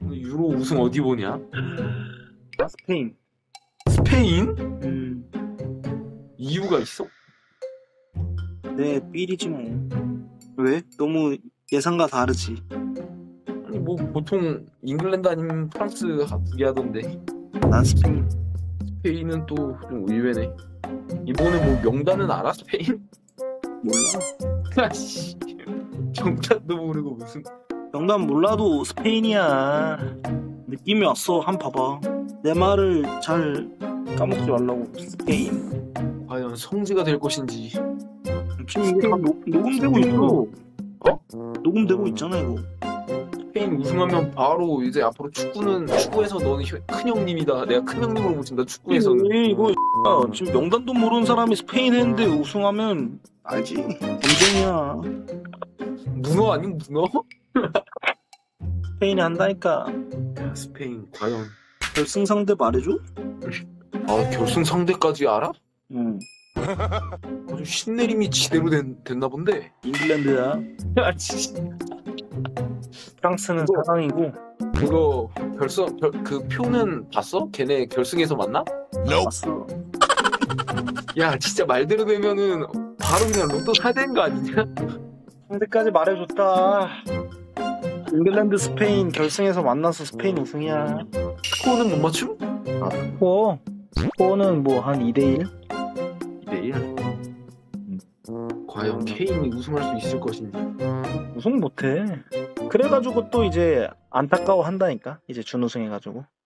유로 우승 어디 보냐? 스페인. 스페인? 음, 이유가 있어? 내 삘이지 뭐. 왜? 너무 예상과 다르지. 아니 뭐 보통 잉글랜드 아니면 프랑스 두개 하던데 난 스페인. 스페인은 또 좀 의외네. 이번에 뭐 명단은 알아? 스페인? 몰라. 아씨 명단도 모르고 무슨. 명단 몰라도 스페인이야. 느낌이 왔어. 한번 봐봐. 내 말을 잘 까먹지 말라고. 스페인. 과연 성지가 될 것인지. 지금 이게 다 녹음되고 있어. 어? 녹음되고 있잖아 이거. 스페인 우승하면 바로 이제 앞으로 축구에서 너는 큰 형님이다. 내가 큰 형님으로 모신다. 축구에서는. 이거 지금 명단도 모르는 사람이 스페인 했는데 우승하면 알지? 경쟁이야. 문어 아닌 문어? 스페인이 한다니까. 야, 스페인 과연. 결승 상대 말해줘? 아 결승 상대까지 알아? 응. 아주 신내림이 지대로 됐나 본데. 잉글랜드야. 야 진짜. 프랑스는 이거- 4강이고. 그거 그 표는 봤어? 걔네 결승에서 만나? 봤어. 야 진짜 말대로 되면은 바로 그냥 로또 사야 되는 거 아니냐? 상대까지 말해줬다. 잉글랜드 스페인 결승에서 만나서 스페인 우승이야. 스코어는 못 맞춤? 스코어는 뭐 한 2대1? 2대1. 과연 케인이 우승할 수 있을 것인지. 우승 못해. 그래가지고 또 이제 안타까워 한다니까. 이제 준우승 해가지고.